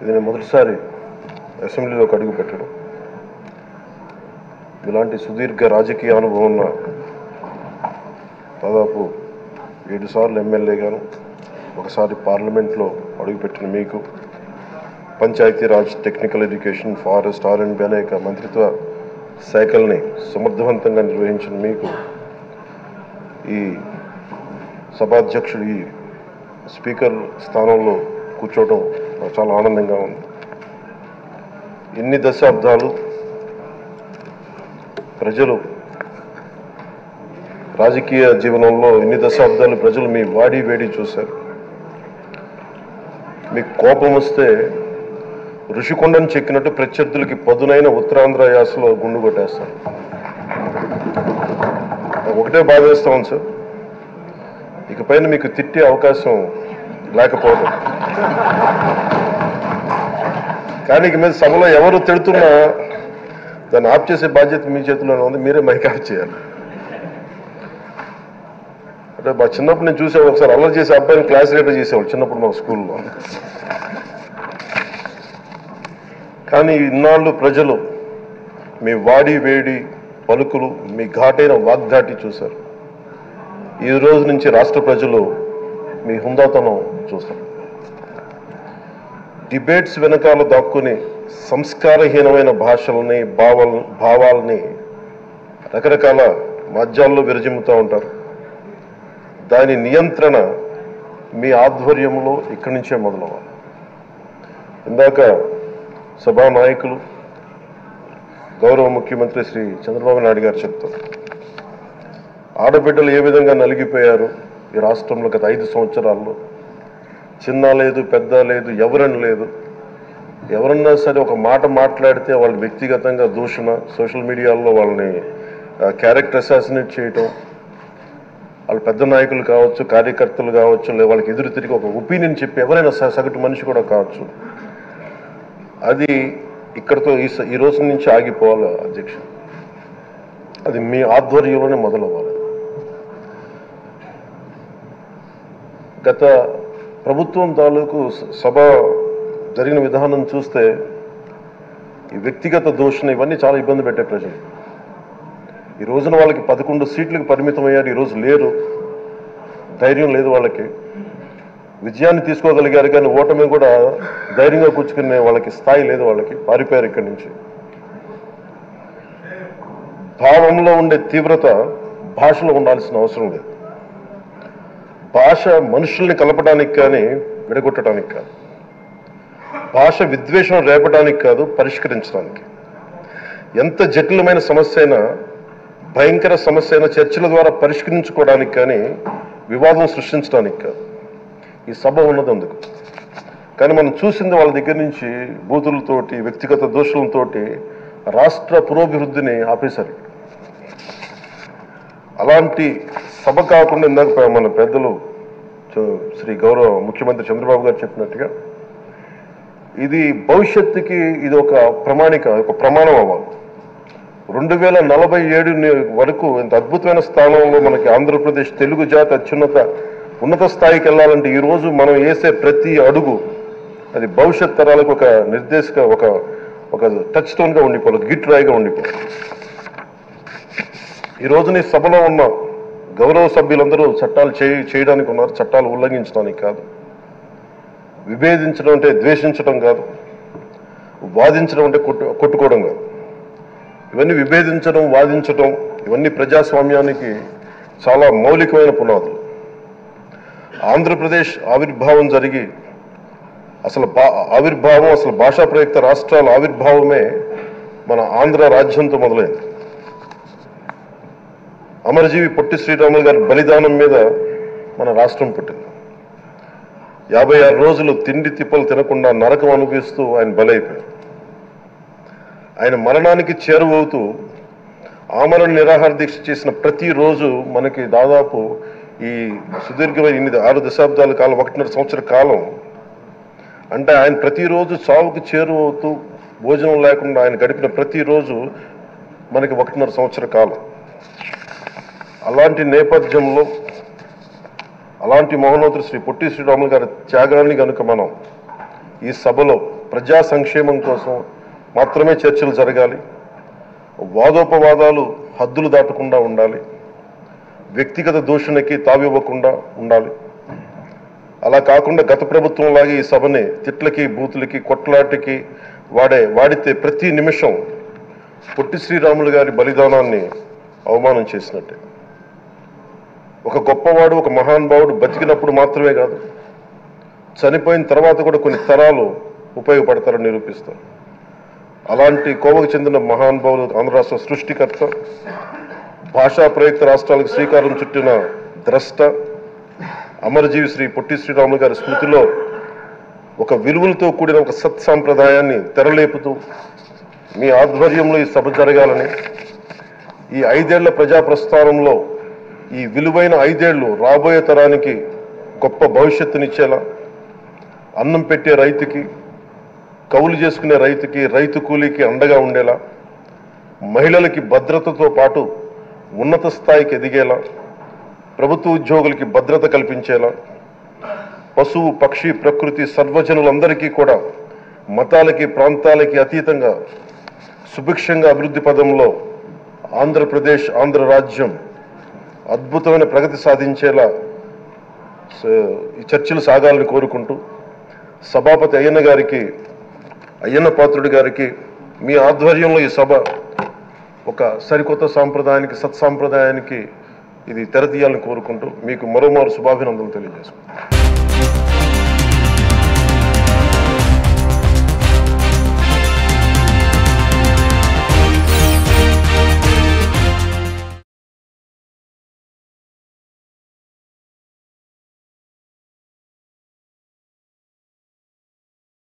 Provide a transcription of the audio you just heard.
నేను మొదటిసారి అసెంబ్లీలోకి అడుగు పెట్టడం. ఇలాంటి సుదీర్ఘ రాజకీయ అనుభవం ఉన్న దాదాపు 7 సార్లు ఎమ్మెల్యేగాను, ఒకసారి పార్లమెంట్లో అడుగుపెట్టిన మీకు, Panchayati Raj, technical education, forest, R&B అనేక మంత్రిత్వ శాఖల్ని సమర్థవంతంగా నిర్వహించిన మీకు ఈ సభాధ్యక్షుడు, ఈ స్పీకర్ స్థానంలో కూర్చోవడం నాకు చాలా ఆనందంగా ఉంది. ఇన్ని దశాబ్దాలు ప్రజలు రాజకీయ జీవనంలో ఇన్ని దశాబ్దాలు ప్రజలు మీ వాడి వేడి చూశారు. మీకు కోపం వస్తే ఋషికొండను చెక్కినట్టు ప్రత్యర్థులకి పదునైన ఉత్తరాంధ్ర యాసలో గుండు కొట్టేస్తారు. ఒకటే బాధేస్తా ఉంది సార్, ఇకపైన మీకు తిట్టే అవకాశం లేకపోవడం. కానీ ఇక మీద సభలో ఎవరు తిడుతున్నా దాన్ని ఆఫ్ చేసే బాధ్యత మీ చేతిలోనే ఉంది. మీరే మైక్ ఆఫ్ చేయాలి. అంటే మా చిన్నప్పుడు నేను చూసేవాడు, ఒకసారి అల్లరి చేసే అబ్బాయిని క్లాస్ లీడర్ చేసేవాడు చిన్నప్పుడు మా స్కూల్లో. కానీ ఇన్నాళ్ళు ప్రజలు మీ వాడి వేడి పలుకులు, మీ ఘాటైన వాగ్దాటి చూశారు. ఈ రోజు నుంచి రాష్ట్ర ప్రజలు మీ హుందాతనం చూస్తారు. డిబేట్స్ వెనకాల దాక్కుని సంస్కారహీనమైన భాషల్ని, భావాల్ని రకరకాల మాధ్యాల్లో విరజిమ్ముతూ ఉంటారు. దాని నియంత్రణ మీ ఆధ్వర్యంలో ఇక్కడి నుంచే మొదలవ్వాలి. ఇందాక సభా నాయకులు, గౌరవ ముఖ్యమంత్రి శ్రీ చంద్రబాబు నాయుడు గారు చెప్తారు, ఆడబిడ్డలు ఏ విధంగా నలిగిపోయారు ఈ రాష్ట్రంలో గత 5 సంవత్సరాల్లో. చిన్న లేదు, పెద్ద లేదు, ఎవరని లేదు. ఎవరన్నా సరే ఒక మాట మాట్లాడితే వాళ్ళు వ్యక్తిగతంగా దూషణ, సోషల్ మీడియాలో వాళ్ళని క్యారెక్టర్ అసాసినేట్ చేయటం, వాళ్ళు పెద్ద నాయకులు కావచ్చు, కార్యకర్తలు కావచ్చు, లేదా వాళ్ళకి ఎదురు తిరిగి ఒక ఒపీనియన్ చెప్పి ఎవరైనా సగటు మనిషి కూడా కావచ్చు, అది ఇక్కడితో ఈ రోజు నుంచి ఆగిపోవాలి అధ్యక్ష. అది మీ ఆధ్వర్యంలోనే మొదలవ్వాలి. గత ప్రభుత్వం తాలూకు సభ జరిగిన విధానం చూస్తే ఈ వ్యక్తిగత దూషణ ఇవన్నీ చాలా ఇబ్బంది పెట్టే ప్రజలు. ఈ రోజున వాళ్ళకి 11 సీట్లకు పరిమితం అయ్యారు, ఈరోజు లేరు, ధైర్యం లేదు వాళ్ళకి. విజయాన్ని తీసుకోగలిగారు కానీ ఓటమి కూడా ధైర్యంగా కూర్చుకునే వాళ్ళకి స్థాయి లేదు, వాళ్ళకి పారిపోయారు ఇక్కడి నుంచి. భావంలో ఉండే తీవ్రత భాషలో ఉండాల్సిన అవసరం లేదు. భాష మనుషుల్ని కలపడానికి కానీ విడగొట్టడానికి కాదు. భాష విద్వేషం రేపడానికి కాదు, పరిష్కరించడానికి. ఎంత జటిలమైన సమస్య అయినా, భయంకర సమస్య అయినా చర్చల ద్వారా పరిష్కరించుకోవడానికి కానీ వివాదం సృష్టించడానికి కాదు. ఈ సభ ఉన్నది అందుకు. కానీ మనం చూసింది వాళ్ళ దగ్గర నుంచి బూతులతోటి, వ్యక్తిగత దోషులతోటి రాష్ట్ర పురోభివృద్ధిని ఆపేశారు. అలాంటి సభ కాకుండా ఇందాక మన పెద్దలు శ్రీ గౌరవ ముఖ్యమంత్రి చంద్రబాబు గారు చెప్పినట్టుగా ఇది భవిష్యత్తుకి ఇది ఒక ప్రమాణిక, ఒక ప్రమాణం అవ్వాలి. 2047 వరకు ఇంత అద్భుతమైన స్థానంలో మనకి ఆంధ్రప్రదేశ్ తెలుగు జాతి ఉన్నత స్థాయికి వెళ్ళాలంటే ఈరోజు మనం వేసే ప్రతి అడుగు అది భవిష్యత్ తరాలకు ఒక నిర్దేశక, ఒక టచ్ స్టోన్గా ఉండిపోవాలి, గిట్ రాయిగా ఉండిపోవాలి. ఈ రోజున ఈ సభలో ఉన్న గౌరవ సభ్యులందరూ చట్టాలు చేయడానికి ఉన్నారు, చట్టాలు ఉల్లంఘించడానికి కాదు. విభేదించడం అంటే ద్వేషించడం కాదు, వాదించడం అంటే కొట్టుకోవడం కాదు. ఇవన్నీ విభేదించడం, వాదించడం ఇవన్నీ ప్రజాస్వామ్యానికి చాలా మౌలికమైన పునాదులు. ఆంధ్రప్రదేశ్ ఆవిర్భావం జరిగి అసలు భాషా ప్రయుక్త రాష్ట్రాల ఆవిర్భావమే మన ఆంధ్ర రాజ్యంతో మొదలైంది. అమరజీవి పొట్టి శ్రీరాములు గారి బలిదానం మీద మన రాష్ట్రం పుట్టింది. 56 రోజులు తిండి తిప్పలు తినకుండా నరకం అనుభవిస్తూ ఆయన బలైపోయారు. ఆయన మరణానికి చేరువవుతూ ఆమరణ నిరాహార దీక్ష చేసిన ప్రతిరోజు మనకి దాదాపు ఈ సుదీర్ఘమైన 6 దశాబ్దాల కాలం, 1.5 సంవత్సర కాలం అంటే ఆయన ప్రతిరోజు చావుకి చేరువవుతూ భోజనం లేకుండా ఆయన గడిపిన ప్రతిరోజు మనకి 1.5 సంవత్సర కాలం. అలాంటి నేపథ్యంలో అలాంటి మహోన్నతుడు శ్రీ పొట్టి శ్రీరాములు గారి త్యాగాన్ని కనుక మనం ఈ సభలో ప్రజా సంక్షేమం కోసం మాత్రమే చర్చలు జరగాలి. వాదోపవాదాలు హద్దులు దాటకుండా ఉండాలి. వ్యక్తిగత దూషణకి తావివ్వకుండా ఉండాలి. అలా కాకుండా గత ప్రభుత్వం లాగే ఈ సభని తిట్లకి, బూతులకి, కొట్లాటికి వాడితే ప్రతి నిమిషం పొట్టి శ్రీరాములు గారి బలిదానాన్ని అవమానం చేసినట్టే. ఒక గొప్పవాడు, ఒక మహానుభావుడు బతికినప్పుడు మాత్రమే కాదు, చనిపోయిన తర్వాత కూడా కొన్ని తరాలు ఉపయోగపడతారని నిరూపిస్తారు. అలాంటి కోవకు చెందిన మహానుభావులు ఆంధ్ర రాష్ట్ర సృష్టికర్త, భాషా ప్రయుక్త రాష్ట్రాలకు శ్రీకారం చుట్టిన ద్రష్ట, అమరజీవి శ్రీ పొట్టి శ్రీరాములు గారి స్మృతిలో ఒక విలువలతో కూడిన ఒక సత్సాంప్రదాయాన్ని తెరలేపుతూ మీ ఆధ్వర్యంలో ఈ సభ జరగాలని, ఈ 5 ఏళ్ల ప్రజా ప్రస్థానంలో ఈ విలువైన 5 ఏళ్లు రాబోయే తరానికి గొప్ప భవిష్యత్తునిచ్చేలా, అన్నం పెట్టే రైతుకి, కౌలు చేసుకునే రైతుకి, రైతు కూలీకి అండగా ఉండేలా, మహిళలకి భద్రతతో పాటు ఉన్నత స్థాయికి ఎదిగేలా, ప్రభుత్వ ఉద్యోగులకి భద్రత కల్పించేలా, పశువు, పక్షి, ప్రకృతి సర్వజనులందరికీ కూడా మతాలకి, ప్రాంతాలకి అతీతంగా సుభిక్షంగా అభివృద్ధి పదంలో ఆంధ్రప్రదేశ్, ఆంధ్ర రాజ్యం అద్భుతమైన ప్రగతి సాధించేలా ఈ చర్చలు సాగాలని కోరుకుంటూ, సభాపతి అయ్యన్న పాత్రుడి గారికి మీ ఆధ్వర్యంలో ఈ సభ ఒక సరికొత్త సాంప్రదాయానికి, సత్సాంప్రదాయానికి ఇది తెరతీయాలని కోరుకుంటూ మీకు మరోమారు శుభాభినందనలు తెలియజేసుకుంటాను.